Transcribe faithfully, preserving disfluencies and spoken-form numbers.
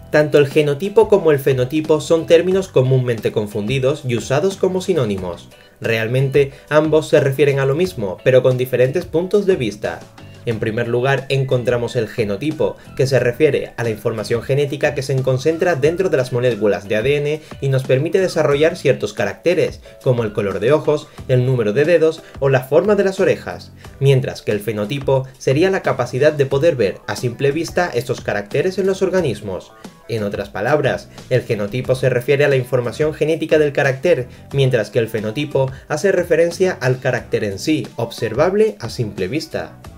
Tanto el genotipo como el fenotipo son términos comúnmente confundidos y usados como sinónimos. Realmente ambos se refieren a lo mismo, pero con diferentes puntos de vista. En primer lugar encontramos el genotipo, que se refiere a la información genética que se concentra dentro de las moléculas de A D N y nos permite desarrollar ciertos caracteres, como el color de ojos, el número de dedos o la forma de las orejas, mientras que el fenotipo sería la capacidad de poder ver a simple vista estos caracteres en los organismos. En otras palabras, el genotipo se refiere a la información genética del carácter, mientras que el fenotipo hace referencia al carácter en sí, observable a simple vista.